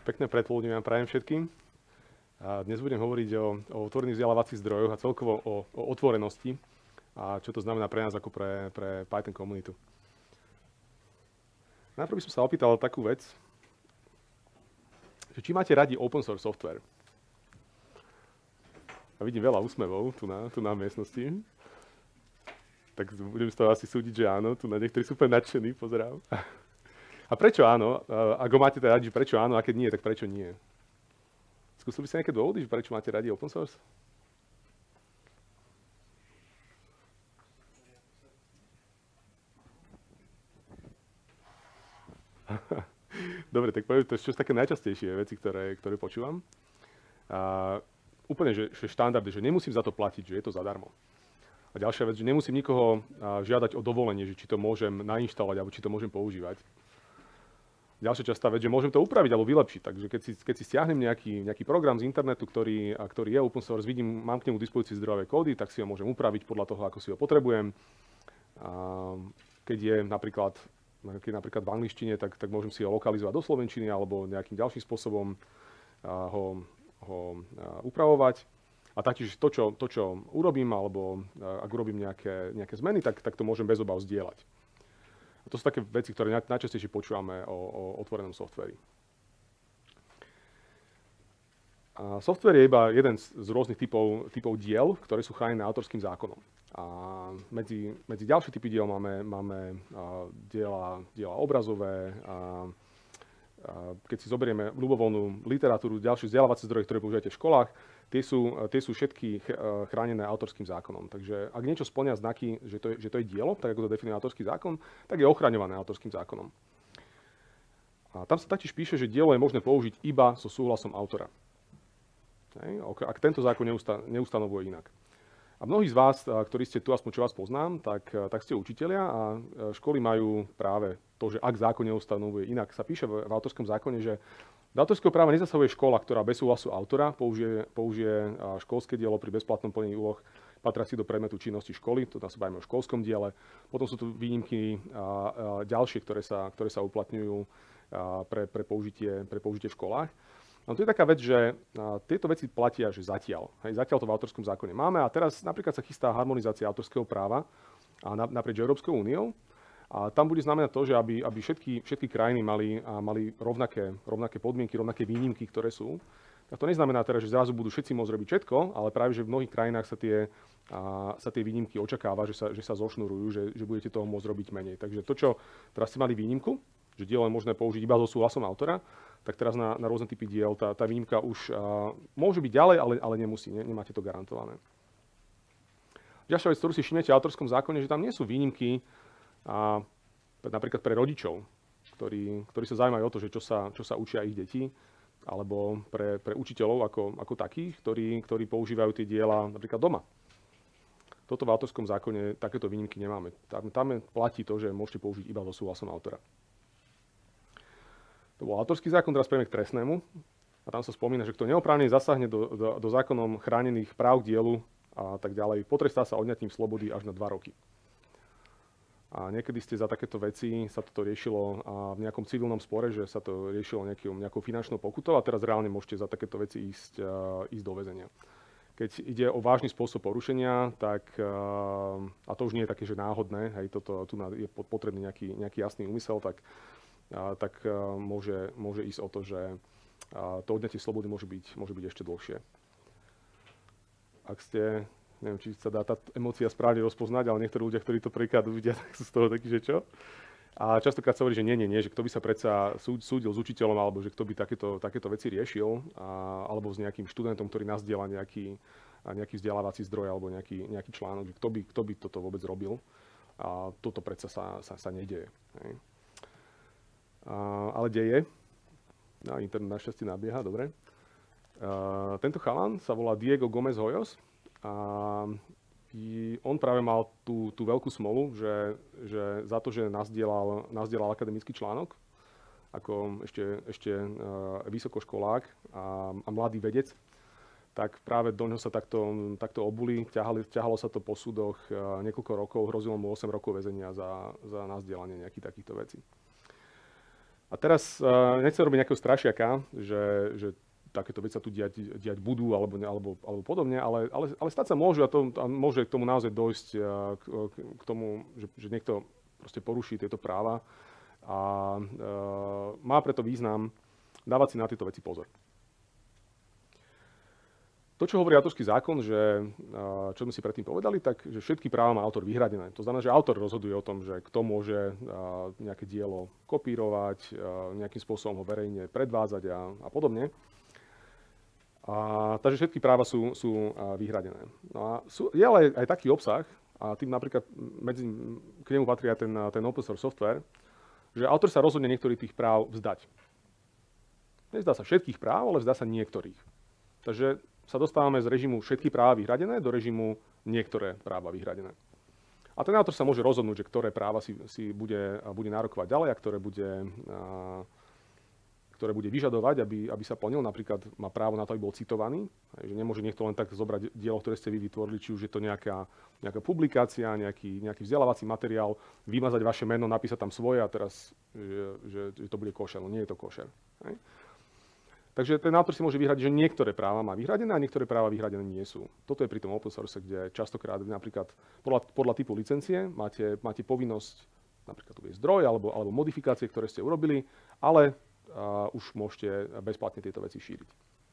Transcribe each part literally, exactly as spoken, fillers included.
Pekné predpoludne vám prajem všetkým. A dnes budem hovoriť o, o otvorených vzdelávacích zdrojoch a celkovo o, o otvorenosti a čo to znamená pre nás ako pre, pre Python komunitu. Najprv by som sa opýtal takú vec, že či máte radi open source software. A vidím veľa úsmevov tu na, tu na miestnosti. Tak budem z toho asi súdiť, že áno. Tu na niektorí super nadšení, pozerám. A prečo áno? Ak ho máte teda radi, prečo áno? A keď nie, tak prečo nie? Skúsili by ste nejaké dôvody, že prečo máte radi open source? Dobre, tak poviem to, čo sú také najčastejšie veci, ktoré, ktoré počúvam. A úplne, že, že štandard, že nemusím za to platiť, že je to zadarmo. A ďalšia vec, že nemusím nikoho žiadať o dovolenie, že či to môžem nainštalovať, alebo či to môžem používať. Ďalšia častá vec, že môžem to upraviť alebo vylepšiť. Takže keď si, keď si stiahnem nejaký, nejaký program z internetu, ktorý, ktorý je open source, vidím, mám k nemu k dispozícii zdrojové kódy, tak si ho môžem upraviť podľa toho, ako si ho potrebujem. A keď je napríklad, keď je napríklad v angličtine, tak, tak môžem si ho lokalizovať do slovenčiny alebo nejakým ďalším spôsobom ho, ho upravovať. A taktiež to, čo, to, čo urobím, alebo ak urobím nejaké, nejaké zmeny, tak, tak to môžem bez obav zdieľať. A to sú také veci, ktoré najčastejšie počúvame o, o otvorenom softveri. A software je iba jeden z, z rôznych typov, typov diel, ktoré sú chránené autorským zákonom. A medzi, medzi ďalšie typy diel máme, máme a, diela, diela obrazové, a, a, keď si zoberieme ľubovoľnú literatúru, ďalšie vzdelávacie zdroje, ktoré používate v školách, tie sú, tie sú všetky chránené autorským zákonom. Takže ak niečo spĺňa znaky, že to, je, že to je dielo, tak ako to definuje autorský zákon, tak je ochraňované autorským zákonom. A tam sa taktiež píše, že dielo je možné použiť iba so súhlasom autora. Hej, ak tento zákon neusta, neustanovuje inak. A mnohí z vás, ktorí ste tu, aspoň čo vás poznám, tak, tak ste učitelia a školy majú práve to, že ak zákon neustanovuje inak. Sa píše v, v autorskom zákone, že do autorského práva nezasahuje škola, ktorá bez súhlasu autora použije, použije školské dielo pri bezplatnom plnení úloh patriacich do predmetu činnosti školy. To sa bavíme o školskom diele. Potom sú tu výnimky a, a ďalšie, ktoré sa, ktoré sa uplatňujú pre, pre, použitie, pre použitie v školách. No to je taká vec, že tieto veci platia, že zatiaľ. Hej, zatiaľ to v autorskom zákone máme a teraz napríklad sa chystá harmonizácia autorského práva naprieč Európskou úniou. A tam bude znamenať to, že aby, aby všetky, všetky krajiny mali, a mali rovnaké, rovnaké podmienky, rovnaké výnimky, ktoré sú. A to neznamená teda, že zrazu budú všetci môcť robiť všetko, ale práve, že v mnohých krajinách sa tie, a, sa tie výnimky očakáva, že sa, že sa zošnurujú, že, že budete toho môcť robiť menej. Takže to, čo teraz ste mali výnimku, že dielo je možné použiť iba so súhlasom autora, tak teraz na, na rôzne typy diel tá, tá výnimka už a, môže byť ďalej, ale, ale nemusí, ne, nemáte to garantované. Ďalšia vec, ktorú si všimnete v autorskom zákone, že tam nie sú výnimky a napríklad pre rodičov, ktorí, ktorí sa zaujímajú o to, že čo sa, čo sa učia ich deti, alebo pre, pre učiteľov ako, ako takých, ktorí, ktorí používajú tie diela napríklad doma. Toto v autorskom zákone takéto výnimky nemáme. Tam, tam platí to, že môžete použiť iba so súhlasom autora. To bol autorský zákon, teraz prejdeme k trestnému. A tam sa spomína, že kto neoprávnene zasahne do, do, do zákonom chránených práv k dielu a tak ďalej, potrestá sa odňatím slobody až na dva roky. A niekedy ste za takéto veci, sa toto riešilo v nejakom civilnom spore, že sa to riešilo nejakou, nejakou finančnou pokutou a teraz reálne môžete za takéto veci ísť, ísť do väzenia. Keď ide o vážny spôsob porušenia, tak, a to už nie je také, že náhodné, hej, toto, tu je potrebný nejaký, nejaký jasný úmysel, tak, tak môže, môže ísť o to, že to odňatie slobody môže byť, môže byť ešte dlhšie. Ak ste... Neviem, či sa dá tá emócia správne rozpoznať, ale niektorí ľudia, ktorí to prvýkrát uvidia, tak sú z toho takí, že čo? A častokrát sa hovorí, že nie, nie, nie, že kto by sa predsa súdil s učiteľom, alebo že kto by takéto, takéto veci riešil, a, alebo s nejakým študentom, ktorý nazdieľa nejaký, nejaký vzdelávací zdroj, alebo nejaký, nejaký článok, že kto by, kto by toto vôbec robil. A toto predsa sa, sa, sa nedeje. Hej. A, ale deje. No, internet našťastie nabieha, dobre. A, tento chalan sa volá Diego Gómez Hoyos. A on práve mal tú, tú veľkú smolu, že, že za to, že nazdielal, nazdielal akademický článok, ako ešte, ešte uh, vysokoškolák a, a mladý vedec, tak práve do neho sa takto, takto obuli, ťahali, ťahalo sa to po súdoch uh, niekoľko rokov, hrozilo mu osem rokov väzenia za, za nazdielanie nejakých takýchto vecí. A A teraz uh, nechcem robiť nejakého strašiaka, že, že takéto veci sa tu diať, diať budú alebo, alebo, alebo podobne, ale, ale, ale stať sa môžu a, to, a môže k tomu naozaj dojsť uh, k, k tomu, že, že niekto proste poruší tieto práva a uh, má preto význam dávať si na tieto veci pozor. To, čo hovorí autorský zákon, že, čo sme si predtým povedali, tak že všetky práva má autor vyhradené. To znamená, že autor rozhoduje o tom, že kto môže nejaké dielo kopírovať, nejakým spôsobom ho verejne predvádzať a, a podobne. A, takže všetky práva sú, sú vyhradené. No a sú, je ale aj taký obsah, a tým napríklad medzi, k nemu patrí aj ten, ten open source software, že autor sa rozhodne niektorých tých práv vzdať. Nezdá sa všetkých práv, ale vzdá sa niektorých. Takže sa dostávame z režimu všetky práva vyhradené do režimu niektoré práva vyhradené. A ten autor sa môže rozhodnúť, že ktoré práva si, si bude, bude nárokovať ďalej a ktoré bude, a, ktoré bude vyžadovať, aby, aby sa plnil. Napríklad má právo na to, aby bol citovaný. Že nemôže niekto len tak zobrať dielo, ktoré ste vy vytvorili, či už je to nejaká, nejaká publikácia, nejaký, nejaký vzdelávací materiál, vymazať vaše meno, napísať tam svoje a teraz, že, že, že to bude košer. No nie je to košer. Hej. Takže ten autor si môže vyhradiť, že niektoré práva má vyhradené a niektoré práva vyhradené nie sú. Toto je pri tom open source, kde častokrát napríklad podľa, podľa typu licencie máte, máte povinnosť napríklad uvieť zdroj alebo, alebo modifikácie, ktoré ste urobili, ale uh, už môžete bezplatne tieto veci šíriť.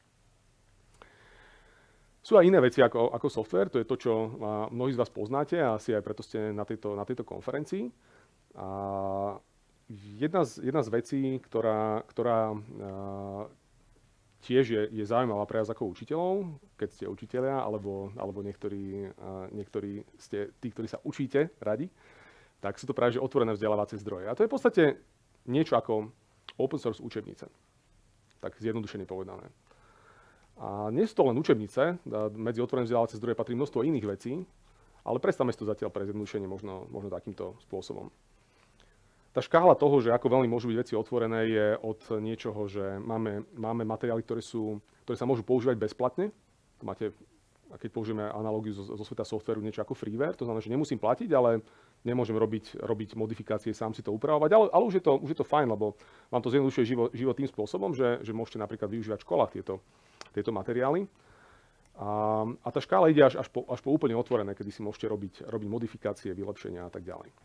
Sú aj iné veci ako, ako software, to je to, čo uh, mnohí z vás poznáte a asi aj preto ste na tejto, na tejto konferencii. A jedna, z, jedna z vecí, ktorá, ktorá uh, tiež je, je zaujímavá pre vás ako učiteľov, keď ste učitelia, alebo, alebo niektorí, uh, niektorí ste tí, ktorí sa učíte radi, tak sú to práve že otvorené vzdelávacie zdroje. A to je v podstate niečo ako open source učebnice, tak zjednodušene povedané. A nie sú to len učebnice, medzi otvorené vzdelávacie zdroje patrí množstvo iných vecí, ale predstavme si to zatiaľ pre zjednodušenie možno, možno takýmto spôsobom. Tá škála toho, že ako veľmi môžu byť veci otvorené, je od niečoho, že máme, máme materiály, ktoré, sú, ktoré sa môžu používať bezplatne. To máte, a keď použijeme analógiu zo, zo sveta softvéru, niečo ako freeware, to znamená, že nemusím platiť, ale nemôžem robiť, robiť modifikácie, sám si to upravovať, ale, ale už, je to, už je to fajn, lebo vám to zjednodušuje život, život tým spôsobom, že, že môžete napríklad využívať v školách tieto, tieto materiály. A, a tá škála ide až, až, po, až po úplne otvorené, kedy si môžete robiť, robiť modifikácie, vylepšenia a tak ďalej.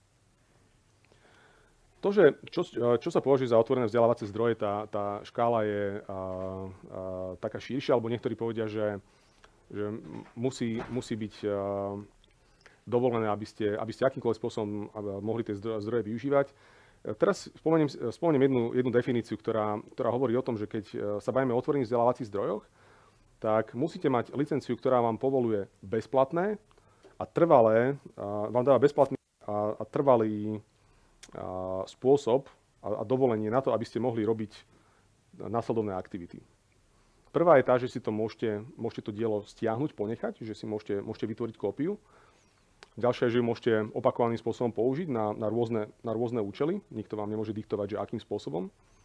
To, že čo, čo sa považuje za otvorené vzdelávacie zdroje, tá, tá škála je a, a, taká širšia, alebo niektorí povedia, že, že musí, musí byť a, dovolené, aby ste, aby ste akýmkoľvek spôsobom mohli tie zdroje využívať. Teraz spomeniem, spomeniem jednu, jednu definíciu, ktorá, ktorá hovorí o tom, že keď sa bavíme o otvorených vzdelávacích zdrojoch, tak musíte mať licenciu, ktorá vám povoluje bezplatné a trvalé, a vám dáva bezplatný a, a trvalý a spôsob a, a dovolenie na to, aby ste mohli robiť následovné aktivity. Prvá je tá, že si to môžete, môžete to dielo stiahnuť, ponechať, že si môžete, môžete vytvoriť kópiu. Ďalšia je, že môžete opakovaným spôsobom použiť na, na, rôzne, na rôzne účely. Nikto vám nemôže diktovať, že akým spôsobom.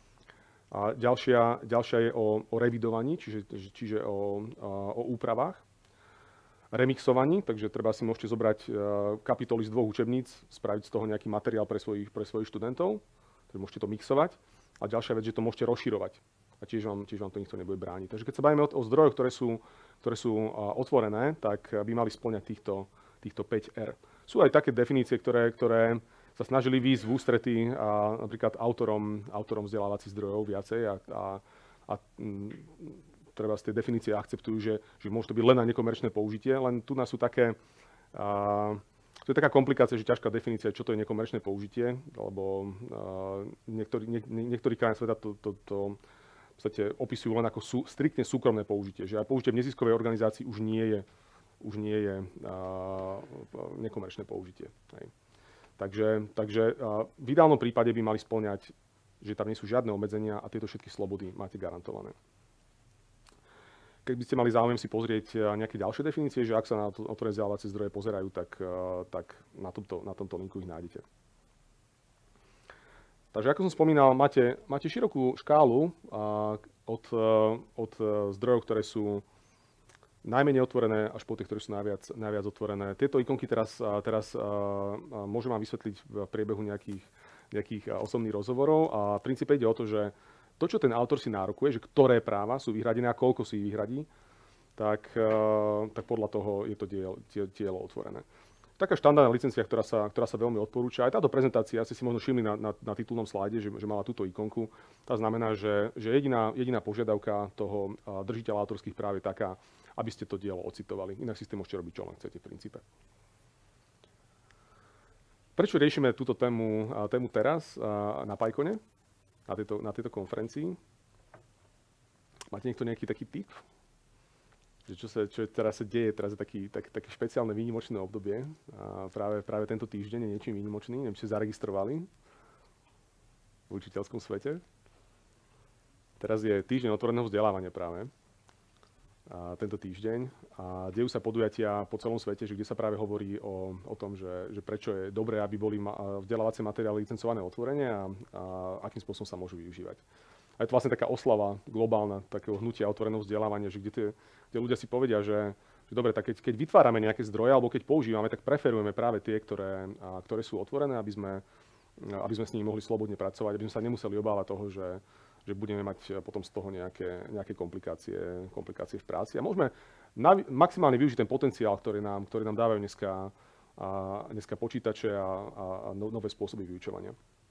A ďalšia, ďalšia je o, o revidovaní, čiže, čiže o, o úpravách. Remixovaní, takže treba si môžete zobrať kapitoly z dvoch učebníc, spraviť z toho nejaký materiál pre svojich, pre svojich študentov, takže môžete to mixovať. A ďalšia vec, že to môžete rozširovať a tiež vám, tiež vám to nikto nebude brániť. Takže keď sa bavíme o, o zdrojoch, ktoré sú, ktoré sú otvorené, tak by mali spĺňať týchto, týchto päť er. Sú aj také definície, ktoré, ktoré sa snažili výjsť v ústretí a napríklad autorom, autorom vzdelávacích zdrojov viacej a, a, a treba z tej definície akceptujú, že, že môže to byť len na nekomerčné použitie, len tu nás sú také, a, to je taká komplikácia, že ťažká definícia, čo to je nekomerčné použitie, lebo a, niektorý, nie, niektorí krajín sveta to, to, to v podstate opisujú len ako sú, striktne súkromné použitie, že aj použitie v neziskovej organizácii už nie je, už nie je a, nekomerčné použitie. Hej. Takže, takže a, v ideálnom prípade by mali spĺňať, že tam nie sú žiadne obmedzenia a tieto všetky slobody máte garantované. Keď by ste mali záujem si pozrieť nejaké ďalšie definície, že ak sa na otvorené vzdelávacie zdroje pozerajú, tak, tak na, tomto, na tomto linku ich nájdete. Takže ako som spomínal, máte, máte širokú škálu od, od zdrojov, ktoré sú najmenej otvorené, až po tie, ktoré sú najviac, najviac otvorené. Tieto ikonky teraz, teraz môžem vám vysvetliť v priebehu nejakých, nejakých osobných rozhovorov. A v princípe ide o to, že to, čo ten autor si nárokuje, že ktoré práva sú vyhradené a koľko si ich vyhradí, tak, tak podľa toho je to dielo, dielo otvorené. Taká štandardná licencia, ktorá sa, ktorá sa veľmi odporúča. Aj táto prezentácia, asi si možno všimli na, na, na titulnom slajde, že, že mala túto ikonku. Tá znamená, že, že jediná, jediná požiadavka toho držiteľa autorských práv je taká, aby ste to dielo ocitovali. Inak si s tým môžete robiť, čo len chcete v princípe. Prečo riešime túto tému, tému teraz na PyCone, na tejto, na tejto konferencii? Máte niekto nejaký taký tip? Že čo, sa, čo teraz sa deje, teraz je taký, tak, také špeciálne výnimočné obdobie. A práve, práve tento týždeň je niečím výnimočný, neviem, či ste zaregistrovali v učiteľskom svete. Teraz je týždeň otvoreného vzdelávania práve, a tento týždeň. A dejú sa podujatia po celom svete, že kde sa práve hovorí o, o tom, že, že prečo je dobré, aby boli ma, vzdelávacie materiály licencované otvorene a, a akým spôsobom sa môžu využívať. A je to vlastne taká oslava globálna takého hnutia otvoreného vzdelávania, že kde, tie, kde ľudia si povedia, že, že dobre, tak keď, keď vytvárame nejaké zdroje alebo keď používame, tak preferujeme práve tie, ktoré, a, ktoré sú otvorené, aby sme, aby sme s nimi mohli slobodne pracovať, aby sme sa nemuseli obávať toho, že, že budeme mať potom z toho nejaké, nejaké komplikácie, komplikácie v práci. A môžeme na, maximálne využiť ten potenciál, ktorý nám, ktorý nám dávajú dneska, a, dneska počítače a, a, a nové spôsoby vyučovania.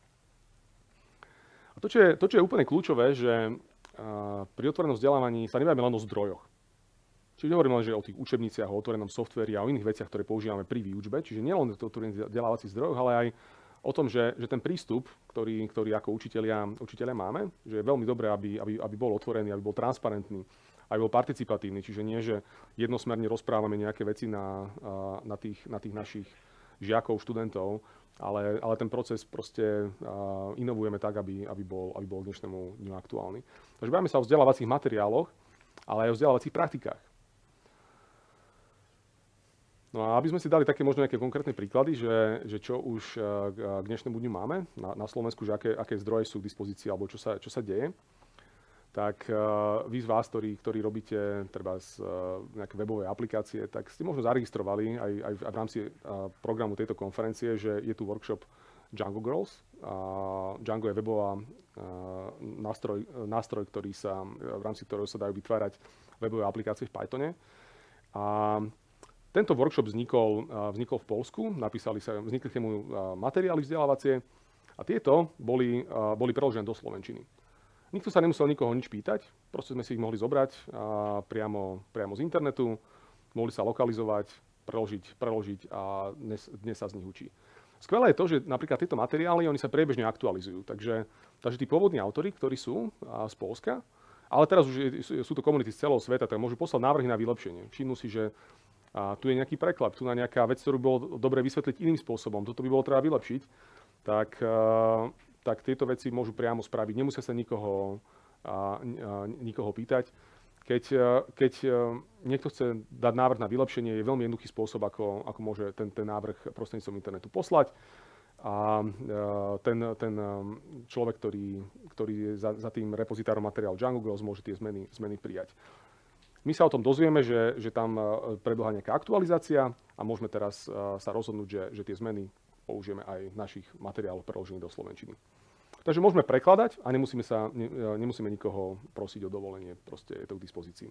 A to čo, je, to, čo je úplne kľúčové, že uh, pri otvorenom vzdelávaní sa nebavíme len o zdrojoch. Čiže hovorím len, že o tých učebniciach, o otvorenom softveri a o iných veciach, ktoré používame pri výučbe. Čiže nielen o otvorených vzdelávacích zdrojoch, ale aj o tom, že, že ten prístup, ktorý, ktorý ako učitelia, učitelia máme, že je veľmi dobré, aby, aby, aby bol otvorený, aby bol transparentný, aby bol participatívny. Čiže nie, že jednosmerne rozprávame nejaké veci na, uh, na, tých, na tých našich žiakov, študentov, Ale, ale ten proces proste uh, inovujeme tak, aby, aby, bol, aby bol k dnešnému dňu aktuálny. Takže bavíme sa o vzdelávacích materiáloch, ale aj o vzdelávacích praktikách. No a aby sme si dali také možno nejaké konkrétne príklady, že, že čo už uh, k dnešnému dňu máme na, na Slovensku, že aké, aké zdroje sú k dispozícii alebo čo sa, čo sa deje, tak uh, vy z vás, ktorí, ktorí robíte treba z uh, nejaké webové aplikácie, tak ste možno zaregistrovali aj, aj, v, aj v rámci uh, programu tejto konferencie, že je tu workshop Django Girls. Uh, Django je webová uh, nástroj, nástroj, ktorý sa, v rámci ktorého sa dajú vytvárať webové aplikácie v Pythone. A tento workshop vznikol, uh, vznikol v Poľsku, napísali sa, vznikli k nemu uh, materiály vzdelávacie a tieto boli, uh, boli preložené do slovenčiny. Nikto sa nemusel nikoho nič pýtať, proste sme si ich mohli zobrať a priamo, priamo z internetu, mohli sa lokalizovať, preložiť, preložiť a dnes, dnes sa z nich učí. Skvelé je to, že napríklad tieto materiály, oni sa priebežne aktualizujú, takže, takže tí pôvodní autori, ktorí sú a, z Poľska, ale teraz už je, sú to komunity z celého sveta, tak môžu poslať návrhy na vylepšenie. Všimnú si, že a, tu je nejaký preklad, tu je nejaká vec, ktorú by bolo dobre vysvetliť iným spôsobom, toto by bolo treba vylepšiť, tak a, tak tieto veci môžu priamo spraviť. Nemusia sa nikoho, a, a, nikoho pýtať. Keď, keď niekto chce dať návrh na vylepšenie, je veľmi jednoduchý spôsob, ako, ako môže ten, ten návrh prostredníctvom internetu poslať. A ten, ten človek, ktorý, ktorý je za, za tým repozitárom materiálu Django Girls, môže tie zmeny, zmeny prijať. My sa o tom dozvieme, že, že tam prebieha nejaká aktualizácia a môžeme teraz sa rozhodnúť, že, že tie zmeny použijeme aj v našich materiáloch preložených do slovenčiny. Takže môžeme prekladať a nemusíme, sa, ne, nemusíme nikoho prosiť o dovolenie, proste je to k dispozícii.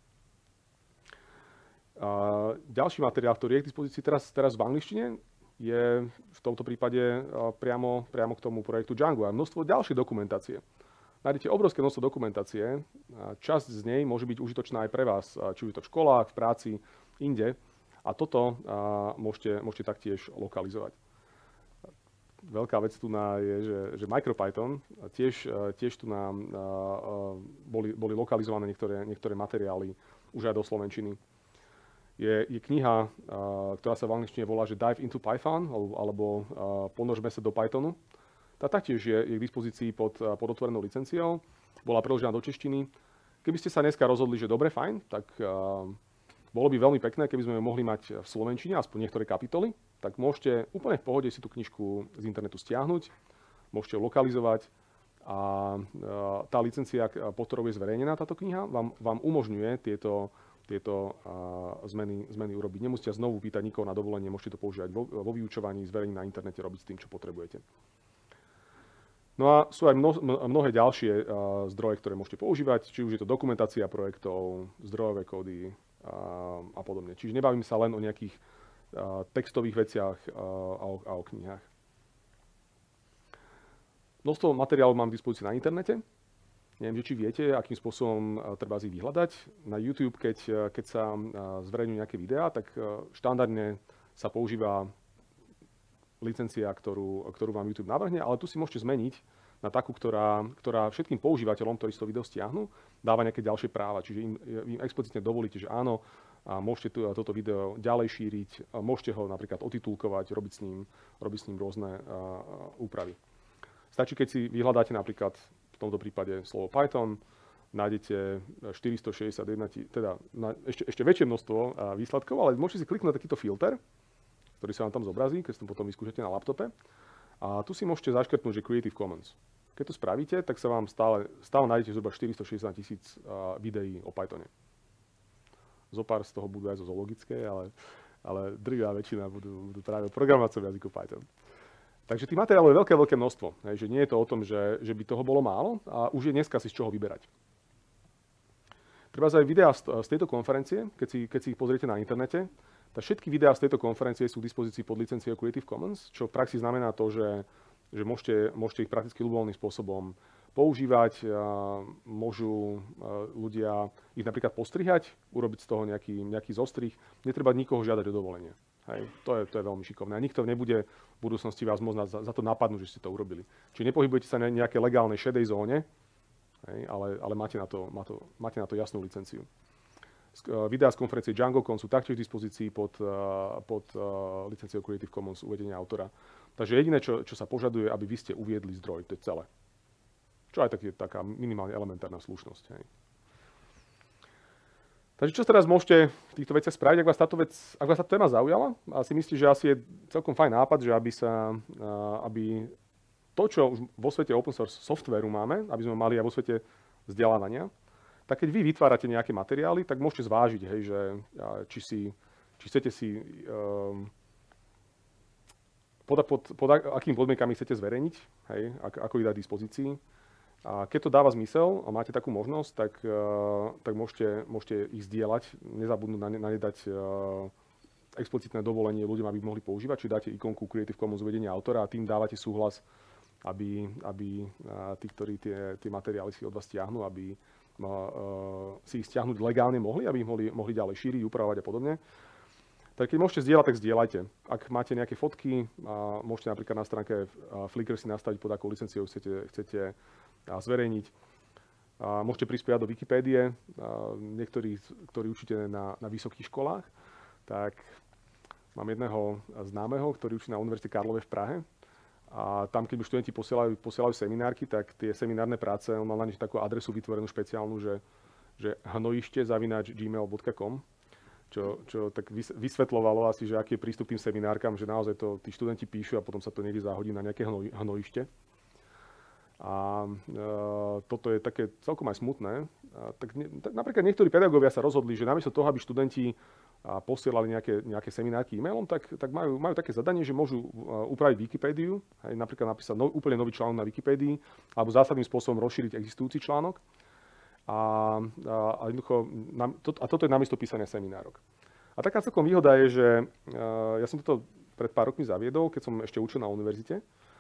A ďalší materiál, ktorý je k dispozícii teraz, teraz v angličtine, je v tomto prípade priamo, priamo k tomu projektu Django a množstvo ďalšej dokumentácie. Nájdete obrovské množstvo dokumentácie, časť z nej môže byť užitočná aj pre vás, či už to v školách, v práci, inde. A toto môžete, môžete taktiež lokalizovať. Veľká vec tu na je, že, že MicroPython, tiež, tiež tu nám boli, boli lokalizované niektoré, niektoré materiály už aj do slovenčiny. Je, je kniha, ktorá sa v angličtine volá, že Dive into Python, alebo Ponožme sa do Pythonu. Tá taktiež je, je k dispozícii pod, pod otvorenou licenciou, bola preložená do češtiny. Keby ste sa dneska rozhodli, že dobre, fajn, tak bolo by veľmi pekné, keby sme ju mohli mať v slovenčine, aspoň niektoré kapitoly, tak môžete úplne v pohode si tú knižku z internetu stiahnuť, môžete ju lokalizovať a tá licencia, pod ktorou je zverejnená táto kniha, vám, vám umožňuje tieto, tieto zmeny, zmeny urobiť. Nemusíte znovu pýtať nikoho na dovolenie, môžete to používať vo, vo vyučovaní, zverejniť na internete, robiť s tým, čo potrebujete. No a sú aj mno, mnohé ďalšie uh, zdroje, ktoré môžete používať, či už je to dokumentácia projektov, zdrojové kódy uh, a podobne. Čiže nebavím sa len o nejakých uh, textových veciach uh, a, o, a o knihách. Množstvo materiálov mám k dispozícii na internete. Neviem, či viete, akým spôsobom uh, treba ich vyhľadať. Na YouTube, keď, uh, keď sa uh, zverejňujú nejaké videá, tak uh, štandardne sa používa licencia, ktorú, ktorú vám YouTube navrhne, ale tu si môžete zmeniť na takú, ktorá, ktorá všetkým používateľom, ktorí si to video stiahnu, dáva nejaké ďalšie práva. Čiže im, im explicitne dovolíte, že áno, a môžete tu, toto video ďalej šíriť, môžete ho napríklad otitulkovať, robiť s ním, robiť s ním rôzne uh, úpravy. Stačí, keď si vyhľadáte napríklad v tomto prípade slovo Python, nájdete štyristošesťdesiatjeden, teda na ešte, ešte väčšie množstvo uh, výsledkov, ale môžete si kliknúť na takýto filter, ktorý sa vám tam zobrazí, keď si to potom vyskúšate na laptope. A tu si môžete zaškrtnúť, že Creative Commons. Keď to spravíte, tak sa vám stále, stále nájdete zhruba štyristošesťdesiat tisíc uh, videí o Pythone. Zopár z toho budú aj zo zoologické, ale, ale drvivá väčšina budú, budú práve programovať v jazyku Python. Takže tých materiálov je veľké, veľké množstvo. Hej, že nie je to o tom, že, že by toho bolo málo a už je dneska si z čoho vyberať. Treba aj videá z, z tejto konferencie, keď si, keď si ich pozriete na internete. Tak všetky videá z tejto konferencie sú k dispozícii pod licenciou Creative Commons, čo v praxi znamená to, že, že môžete, môžete ich prakticky ľubovoľným spôsobom používať. Môžu ľudia ich napríklad postrihať, urobiť z toho nejaký, nejaký zostrih. Netreba nikoho žiadať o dovolenie. Hej, to je, to je veľmi šikovné. A nikto nebude v budúcnosti vás môcť za, za to napadnúť, že ste to urobili. Čiže nepohybujete sa na nejakej legálnej šedej zóne, hej, ale, ale máte, na to, má to, máte na to jasnú licenciu. Videá z konferencie DjangoCon sú taktiež v dispozícii pod, pod licenciou Creative Commons uvedenia autora. Takže jediné, čo, čo sa požaduje, aby vy ste uviedli zdroj, to je celé. Čo aj tak je taká minimálne elementárna slušnosť. Hej. Takže čo teraz môžete v týchto veciach spraviť, ak vás táto vec, ak vás táto téma zaujala? A si myslíte, že asi je celkom fajn nápad, že aby sa, aby to, čo už vo svete open source softwareu máme, aby sme mali aj vo svete vzdelávania, tak keď vy vytvárate nejaké materiály, tak môžete zvážiť, hej, že či, si, či chcete si um, pod, pod, pod akými podmienkami chcete zverejniť, hej, ako, ako ich dať dispozícii. A keď to dáva zmysel a máte takú možnosť, tak, uh, tak môžete, môžete ich zdieľať, nezabudnúť na ne, na ne dať uh, explicitné dovolenie ľuďom, aby mohli používať, či dáte ikonku Creative Commons uvedenia autora a tým dávate súhlas, aby, aby uh, tí, ktorí tie, tie materiály si od vás stiahnu, aby Uh, si ich stiahnuť legálne mohli, aby ich mohli, mohli ďalej šíriť, upravovať a podobne. Tak keď môžete zdieľať, tak zdieľajte. Ak máte nejaké fotky, uh, môžete napríklad na stránke uh, Flickr si nastaviť, pod akou licenciou chcete, chcete uh, zverejniť. Uh, môžete prispievať do Wikipédie, uh, niektorí, ktorí učíte na, na vysokých školách. Tak mám jedného známeho, ktorý učí na Univerzite Karlovej v Prahe. A tam, keď už študenti posielajú, posielajú seminárky, tak tie seminárne práce, on mal na nich takú adresu vytvorenú špeciálnu, že, že hnojište zavináč gmail bodka com, čo, čo tak vysvetľovalo asi, že aký je prístup tým seminárkam, že naozaj to tí študenti píšu a potom sa to niekde zahodí na nejaké hnoj, hnojište. A e, toto je také celkom aj smutné. A, tak, ne, tak napríklad niektorí pedagógovia sa rozhodli, že namiesto toho, aby študenti a posielali nejaké, nejaké seminárky e-mailom, tak, tak majú, majú také zadanie, že môžu uh, upraviť Wikipédiu, hej, napríklad napísať no, úplne nový článok na Wikipédii, alebo zásadným spôsobom rozšíriť existujúci článok. A, a, a, jednoducho, na, to, a toto je namiesto písania seminárok. A taká celkom výhoda je, že uh, ja som toto pred pár rokmi zaviedol, keď som ešte učil na univerzite.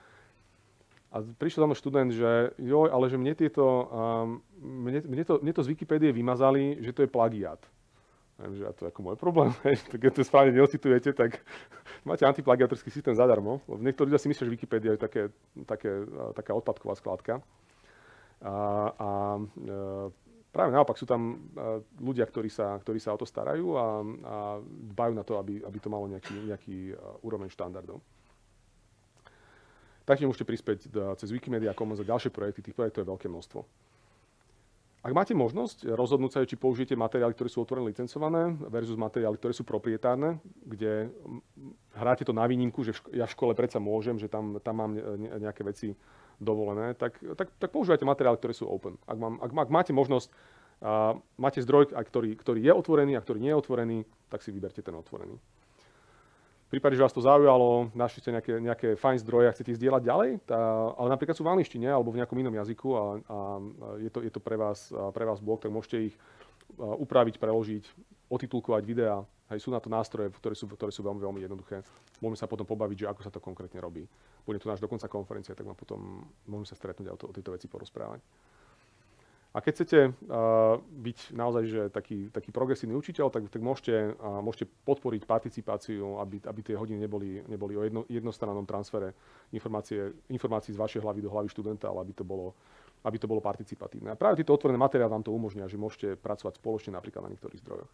A prišiel za mnou študent, že joj, ale že mne, tieto, um, mne, mne, to, mne to z Wikipédie vymazali, že to je plagiát. Neviem, že ja to je ako môj problém, hej. Tak keď to správne neocitujete, tak máte antiplagiatorský systém zadarmo. Niektorí ľudia si myslia, že Wikipédia je také, také, taká odpadková skladka. A, a e, práve naopak sú tam ľudia, ktorí sa, ktorí sa o to starajú a, a dbajú na to, aby, aby to malo nejaký, nejaký úroveň štandardov. Taktiež môžete prispieť cez Wikimedia Commons a ďalšie projekty, tých projektov je veľké množstvo. Ak máte možnosť rozhodnúť sa, či použijete materiály, ktoré sú otvorené licencované versus materiály, ktoré sú proprietárne, kde hráte to na výnimku, že ja v škole predsa môžem, že tam, tam mám nejaké veci dovolené, tak, tak, tak používajte materiály, ktoré sú open. Ak, mám, ak, ak máte možnosť, a máte zdroj, ktorý, ktorý je otvorený a ktorý nie je otvorený, tak si vyberte ten otvorený. V prípade, že vás to zaujalo, našli ste nejaké, nejaké fajn zdroje a chcete ich zdieľať ďalej, tá, ale napríklad sú v angličtine alebo v nejakom inom jazyku a, a je, to, je to pre vás, pre vás blog, tak môžete ich upraviť, preložiť, otitulkovať videá. Hej, sú na to nástroje, ktoré sú, ktoré sú veľmi, veľmi jednoduché. Môžeme sa potom pobaviť, že ako sa to konkrétne robí. Bude tu náš dokonca konferencia, tak ma potom môžeme sa stretnúť a o, to, o tejto veci porozprávať. A keď chcete uh, byť naozaj že taký, taký progresívny učiteľ, tak, tak môžete, uh, môžete podporiť participáciu, aby, aby tie hodiny neboli, neboli o jedno, jednostrannom transfere informácie, informácií z vašej hlavy do hlavy študenta, ale aby to bolo, aby to bolo participatívne. A práve tieto otvorené materiály vám to umožnia, že môžete pracovať spoločne napríklad na niektorých zdrojoch.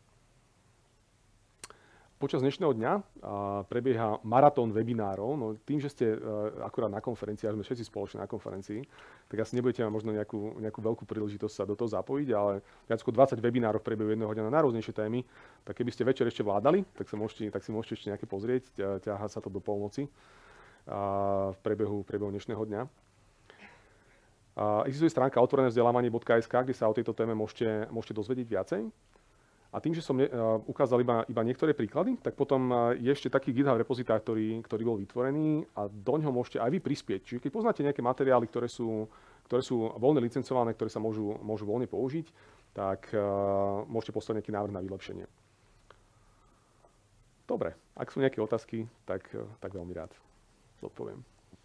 Počas dnešného dňa prebieha maratón webinárov. No, tým, že ste akurát na konferencii, a sme všetci spoločne na konferencii, tak asi nebudete mať možno nejakú, nejakú veľkú príležitosť sa do toho zapojiť, ale viac ako dvadsať webinárov v priebehu jedného dňa na najrôznejšie témy. Tak keby ste večer ešte vládali, tak, sa môžete, tak si môžete ešte nejaké pozrieť. Ťahá sa to do polnoci v priebehu, v priebehu dnešného dňa. Existuje stránka otvorené vzdelávanie bodka es ká, kde sa o tejto téme môžete, môžete dozvedieť viacej. A tým, že som ne, uh, ukázal iba, iba niektoré príklady, tak potom uh, je ešte taký GitHub repozitár, ktorý, ktorý bol vytvorený a do ňoho môžete aj vy prispieť. Čiže keď poznáte nejaké materiály, ktoré sú, ktoré sú voľne licencované, ktoré sa môžu, môžu voľne použiť, tak uh, môžete poslať nejaký návrh na vylepšenie. Dobre, ak sú nejaké otázky, tak, uh, tak veľmi rád zodpoviem.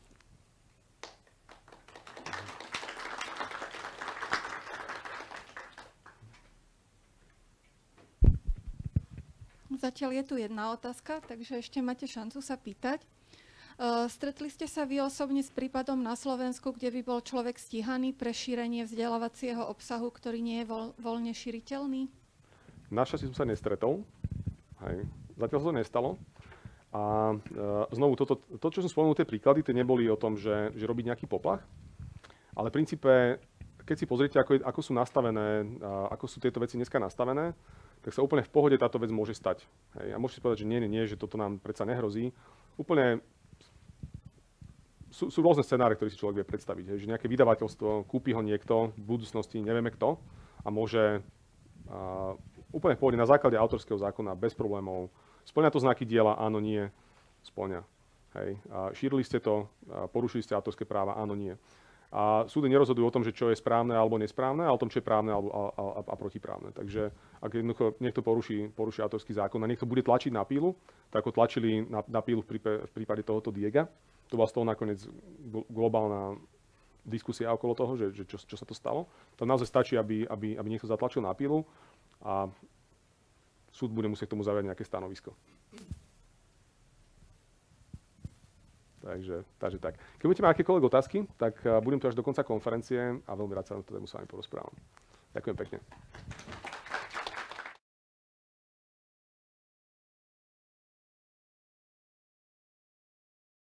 Zatiaľ je tu jedna otázka, takže ešte máte šancu sa pýtať. Uh, stretli ste sa vy osobne s prípadom na Slovensku, kde by bol človek stíhaný pre šírenie vzdelávacieho obsahu, ktorý nie je voľ, voľne šíriteľný? Našťastie som sa nestretol. Hej. Zatiaľ sa to nestalo. A uh, znovu, toto, to, čo som spomenul, tie príklady, tie neboli o tom, že, že robiť nejaký poplach. Ale v princípe, keď si pozriete, ako, je, ako sú nastavené, uh, ako sú tieto veci dneska nastavené, tak sa úplne v pohode táto vec môže stať. Hej. A môžete povedať, že nie, nie, nie, že toto nám predsa nehrozí. Úplne sú, sú rôzne scenáre, ktoré si človek vie predstaviť. Hej. Že nejaké vydavateľstvo, kúpi ho niekto v budúcnosti, nevieme kto, a môže a, úplne v pohode na základe autorského zákona bez problémov. Spĺňa to znaky diela? Áno, nie. Spĺňa. Hej. A šírili ste to, a porušili ste autorské práva? Áno, nie. A súdy nerozhodujú o tom, že čo je správne alebo nesprávne, ale o tom, čo je právne alebo, a, a, a protiprávne. Takže ak jednoducho niekto poruší, poruší autorský zákon a niekto bude tlačiť na pílu, tak ako tlačili na, na pílu v, prípe, v prípade tohoto Diega, to bola z toho nakoniec globálna diskusia okolo toho, že, že čo, čo sa to stalo. To naozaj stačí, aby, aby, aby niekto zatlačil na pílu a súd bude musieť k tomu zaujať nejaké stanovisko. Takže, takže tak. Keď budete mať akékoľvek otázky, tak budem tu až do konca konferencie a veľmi rád sa na to tému s vami porozprávam. Ďakujem pekne.